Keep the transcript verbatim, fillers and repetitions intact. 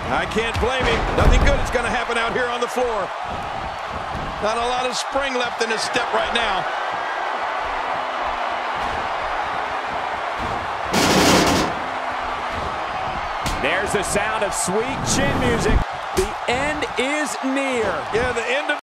I can't blame him. Nothing good is going to happen out here on the floor. Not a lot of spring left in his step right now. There's the sound of sweet chin music. The end is near. Yeah, the end of